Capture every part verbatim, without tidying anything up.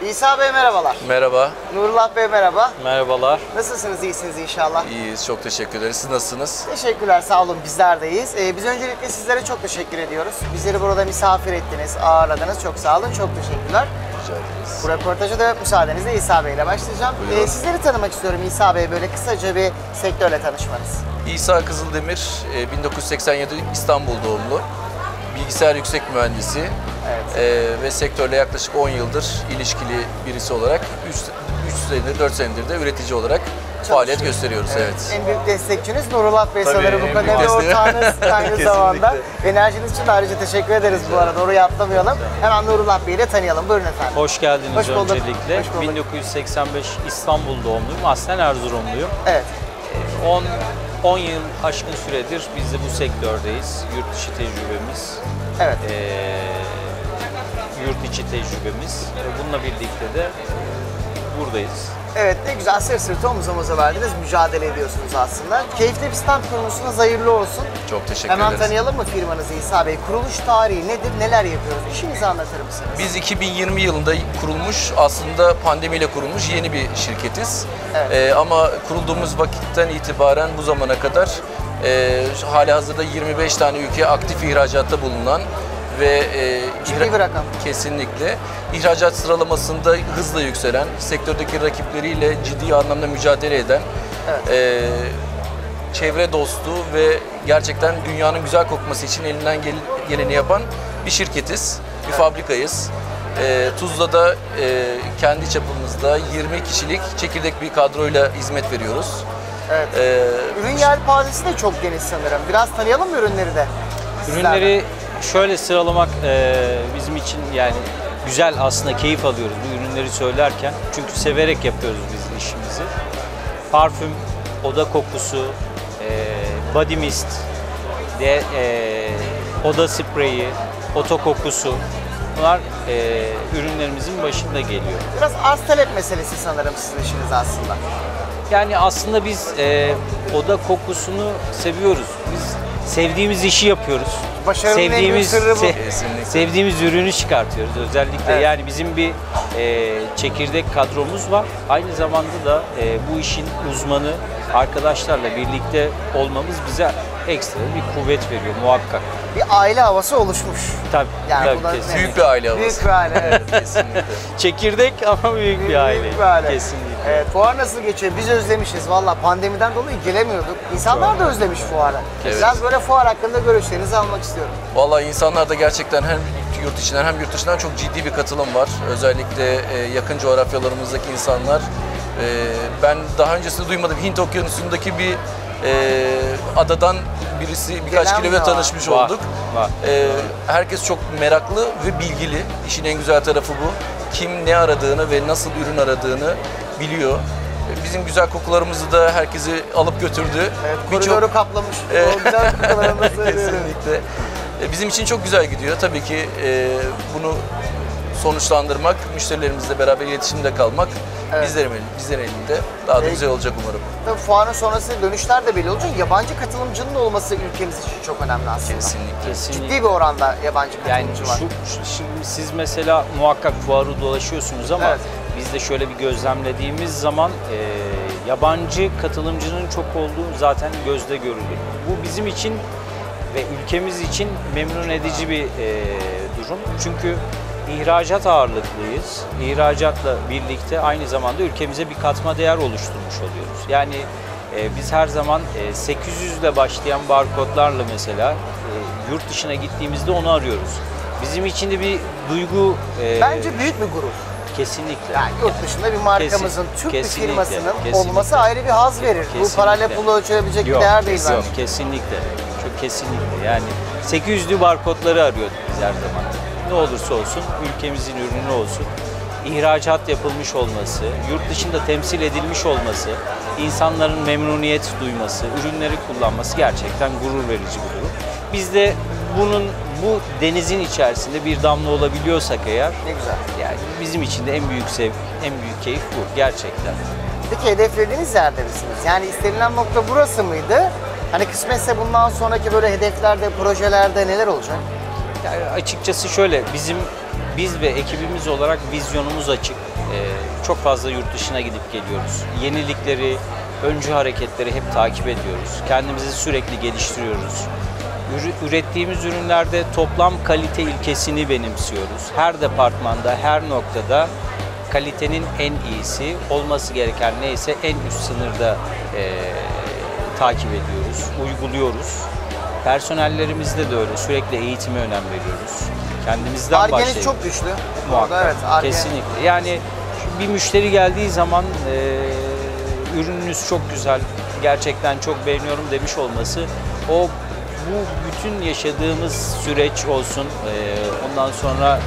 İsa Bey merhabalar. Merhaba. Nurullah Bey merhaba. Merhabalar. Nasılsınız, iyisiniz inşallah? İyiyiz, çok teşekkür ederiz. Siz nasılsınız? Teşekkürler, sağ olun, bizler de iyiyiz. Ee, biz öncelikle sizlere çok teşekkür ediyoruz. Bizleri burada misafir ettiniz, ağırladınız. Çok sağ olun, çok teşekkürler. Rica ederiz. Bu röportaja da müsaadenizle İsa Bey ile başlayacağım. Ee, sizleri tanımak istiyorum İsa Bey, böyle kısaca bir sektörle tanışmanız. İsa Kızıldemir, bin dokuz yüz seksen yedi İstanbul doğumlu. Bilgisayar yüksek mühendisi Evet. ee, ve sektörle yaklaşık on yıldır ilişkili birisi olarak üç senedir, dört senedir de üretici olarak faaliyet gösteriyoruz. Evet. Evet. En büyük destekçiniz Nurullah Bey Tabii, sanırım bu en kadar büyük desteği. ortağınız aynı Kesinlikle. zamanda. Enerjiniz için de ayrıca teşekkür ederiz bu arada. Orayı atlamayalım. Hemen Nurullah Bey'i de tanıyalım. Buyurun efendim. Hoş geldiniz Hoş bulduk. öncelikle. Hoş bulduk. bin dokuz yüz seksen beş İstanbul doğumluyum. Aslen Erzurumluyum. Evet. on on yıl aşkın süredir biz de bu sektördeyiz. Yurt dışı tecrübemiz, Evet. ee, yurt içi tecrübemiz. Bununla birlikte de buradayız. Evet, ne güzel sırt sırta omuz omuza verdiniz, mücadele ediyorsunuz aslında. Keyifli bir stand kurmuşsunuz, hayırlı olsun. Çok teşekkür Hemen ederiz. tanıyalım mı firmanızı İsa Bey? Kuruluş tarihi nedir, neler yapıyoruz? İşinizi anlatır mısınız? Biz iki bin yirmi yılında kurulmuş, aslında pandemiyle kurulmuş yeni bir şirketiz. Evet. Ee, ama kurulduğumuz vakitten itibaren bu zamana kadar e, halihazırda yirmi beş tane ülkeye aktif ihracatta bulunan ve e, Ciddi bir rakam. kesinlikle ihracat sıralamasında hızla yükselen, sektördeki rakipleriyle ciddi anlamda mücadele eden, Evet. e, çevre dostu ve gerçekten dünyanın güzel kokması için elinden gel- geleni yapan bir şirketiz, bir fabrikayız. E, Tuzla'da e, kendi çapımızda yirmi kişilik çekirdek bir kadroyla hizmet veriyoruz. Evet. E, Ürün yelpazesi de çok geniş sanırım. Biraz tanıyalım mı ürünleri de? Sizlerden. Ürünleri şöyle sıralamak ee, bizim için yani güzel, aslında keyif alıyoruz bu ürünleri söylerken. Çünkü severek yapıyoruz biz işimizi. Parfüm, oda kokusu, ee, body mist, de, ee, oda spreyi, oto kokusu. Bunlar ee, ürünlerimizin başında geliyor. Biraz arz talep meselesi sanırım sizin işiniz aslında. Yani aslında biz ee, oda kokusunu seviyoruz. Biz sevdiğimiz işi yapıyoruz. Başarının en büyük Sevdiğimiz sırrı bu. Kesinlikle. sevdiğimiz ürünü çıkartıyoruz özellikle. Evet. Yani bizim bir e, çekirdek kadromuz var. Aynı zamanda da e, bu işin uzmanı arkadaşlarla birlikte olmamız bize ekstra bir kuvvet veriyor muhakkak. Bir aile havası oluşmuş. Tabii, Yani tabii bunlar- kesinlikle. Büyük bir aile havası. Büyük bir aile, evet. Kesinlikle. Çekirdek ama büyük bir aile. Büyük bir aile. Kesinlikle. Evet, fuar nasıl geçiyor? Biz özlemişiz valla. Pandemiden dolayı gelemiyorduk. İnsanlar da özlemiş fuarı. Evet. Biraz böyle fuar hakkında görüşlerinizi almak istiyorum. Vallahi insanlarda gerçekten hem yurt içinden hem yurt dışından çok ciddi bir katılım var. Özellikle e, yakın coğrafyalarımızdaki insanlar. E, ben daha öncesinde duymadım. Hint Okyanusu'ndaki bir e, adadan birisi birkaç Gelen kilometre mi var? tanışmış Var, olduk. var. E, herkes çok meraklı ve bilgili. İşin en güzel tarafı bu. Kim ne aradığını ve nasıl ürün aradığını biliyor. E, Bizim güzel kokularımızı da herkesi alıp götürdü. Evet, Birçok- koridoru kaplamış. Evet. O güzel kokularını da söylüyorum. Kesinlikle. E, Bizim için çok güzel gidiyor. Tabii ki e, bunu sonuçlandırmak, müşterilerimizle beraber iletişimde kalmak Evet. bizlerin, bizlerin elinde. Daha da Peki. güzel olacak umarım. Tabii fuarın sonrası dönüşler de belli olacak. Yabancı katılımcının olması ülkemiz için çok önemli aslında. Kesinlikle. Kesinlikle. Ciddi bir oranda yabancı Yani katılımcı var. şu, şu- şimdi siz mesela muhakkak fuarı dolaşıyorsunuz ama Evet. biz de şöyle bir gözlemlediğimiz zaman e, yabancı katılımcının çok olduğu zaten gözde görülür. Bu bizim için ve ülkemiz için memnun edici bir e, durum. Çünkü ihracat ağırlıklıyız. İhracatla birlikte aynı zamanda ülkemize bir katma değer oluşturmuş oluyoruz. Yani e, biz her zaman e, sekiz yüz ile başlayan barkodlarla mesela e, yurt dışına gittiğimizde onu arıyoruz. Bizim için de bir duygu e, Bence büyük bir gurur. kesinlikle. Yani yurt dışında bir markamızın, Kesin- Türk bir kesinlikle, firmasının kesinlikle. olması ayrı bir haz verir. Bu Kesinlikle. parayla pulla ölçülebilecek bir Yok, değer değil kes- bence. yok, kesinlikle. Çok kesinlikle. Yani sekiz yüzlü barkodları arıyorduk biz her zaman. Ne olursa olsun, ülkemizin ürünü olsun. İhracat yapılmış olması, yurt dışında temsil edilmiş olması, insanların memnuniyet duyması, ürünleri kullanması gerçekten gurur verici bir durum. Biz de bunun bu denizin içerisinde bir damla olabiliyorsak eğer, Ne güzel. yani bizim için de en büyük zevk, en büyük keyif bu gerçekten. Peki hedeflediğiniz yerde misiniz? Yani istenilen nokta burası mıydı? Hani kısmetse bundan sonraki böyle hedeflerde, projelerde neler olacak? Yani açıkçası şöyle, bizim Biz ve ekibimiz olarak vizyonumuz açık. Ee, çok fazla yurt dışına gidip geliyoruz. Yenilikleri, öncü hareketleri hep takip ediyoruz. Kendimizi sürekli geliştiriyoruz. Ürü- Ürettiğimiz ürünlerde toplam kalite ilkesini benimsiyoruz. Her departmanda, her noktada kalitenin en iyisi, olması gereken neyse en üst sınırda e, takip ediyoruz, uyguluyoruz. Personellerimizde de öyle, sürekli eğitime önem veriyoruz. Kendimizden Ar-Ge'niz başlayıyoruz. çok güçlü. Muhakkak, Orada evet, Ar-Ge. kesinlikle. Yani bir müşteri geldiği zaman e, ürününüz çok güzel, gerçekten çok beğeniyorum demiş olması, o bu bütün yaşadığımız süreç olsun, e, ondan sonra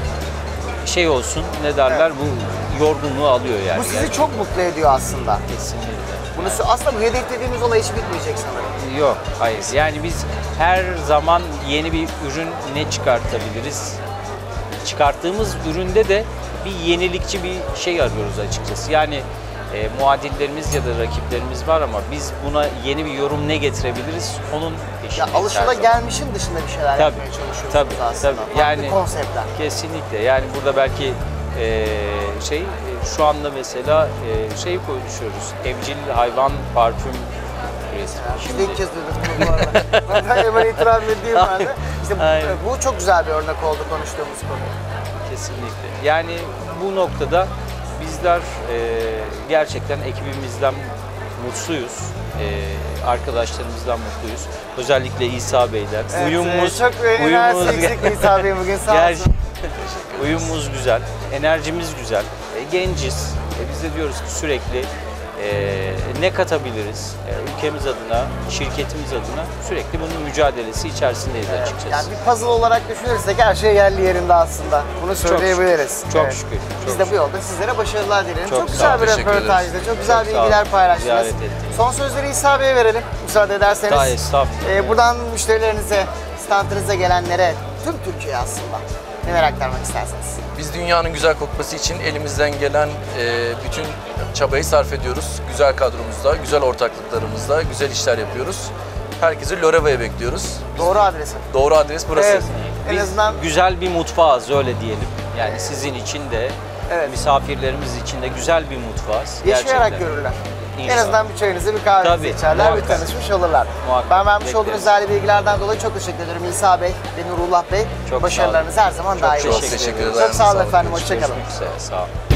şey olsun, ne derler, bu yorgunluğu alıyor yani. Bu sizi çok mutlu ediyor aslında. Kesinlikle. Bunu aslında bu hedeflediğimiz olay hiç bitmeyecek sanırım. Yok, hayır. Yani biz her zaman yeni bir ürün ne çıkartabiliriz? Çıkarttığımız üründe de bir yenilikçi bir şey arıyoruz açıkçası. Yani e, muadillerimiz ya da rakiplerimiz var ama biz buna yeni bir yorum ne getirebiliriz? Onun Ya peşindeyiz. alışıla her zaman. gelmişin dışında bir şeyler Tabii, yapmaya çalışıyorsunuz tabii, aslında. tabii. Farklı Yani- konseptler. Kesinlikle. Yani burada belki e, şey e, şu anda mesela e, şey konuşuyoruz. Evcil hayvan parfüm üretimi. Şimdi ilk kez duydum bunu bu arada. Ben hemen itiraf edeyim ben de. İşte bu, Aynen. bu çok güzel bir örnek oldu konuştuğumuz konu. Kesinlikle. Yani bu noktada bizler e, gerçekten ekibimizden mutluyuz. E, arkadaşlarımızdan mutluyuz. Özellikle İsa Bey'den. Evet, uyumumuz, e, çok enerjisi eksik İsa Bey bugün sağ Ger- olsun. Uyumumuz güzel, enerjimiz güzel. E, genciz. E, biz de diyoruz ki sürekli e, ne katabiliriz? E, ülkemiz adına, şirketimiz adına sürekli bunun mücadelesi içerisindeyiz açıkçası. Yani bir puzzle olarak düşünürsek her şey yerli yerinde aslında. Bunu söyleyebiliriz. Çok Evet. şükür. Biz çok de bu şükür. yolda sizlere başarılar dilerim. Çok Çok, sağ güzel ol, bir teşekkür ederiz. röportajdı. Çok güzel Çok sağ ol. bilgiler paylaştınız. Ziyaret ettiniz. Son sözleri İsa Bey'e verelim müsaade ederseniz. Daha estağfurullah. Ee, buradan müşterilerinize, standınıza gelenlere, tüm Türkiye aslında neler aktarmak isterseniz. Biz dünyanın güzel kokması için elimizden gelen e, bütün çabayı sarf ediyoruz. Güzel kadromuzda, güzel ortaklıklarımızda, güzel işler yapıyoruz. Herkesi Loreva'ya bekliyoruz. Doğru adresi. Doğru adres burası. Evet. En Biz azından güzel bir mutfağız öyle diyelim. Yani sizin için de, Evet. misafirlerimiz için de güzel bir mutfağız. yaşayarak Gerçekten. görürler. En İnşallah. azından bir çayınızı, bir kahvenizi Tabii, içerler, bir muhakkak. tanışmış olurlar. Muhakkak. Ben vermiş Bekleriz. olduğunuz değerli bilgilerden dolayı çok teşekkür ederim İsa Bey ve Nurullah Bey. Çok sağ Başarılarınız olun. her zaman Çok daim çok olsun. teşekkür Çok ederim. sağ olun Sağ olun. efendim, hoşçakalın. Görüşmek üzere. Sağ olun.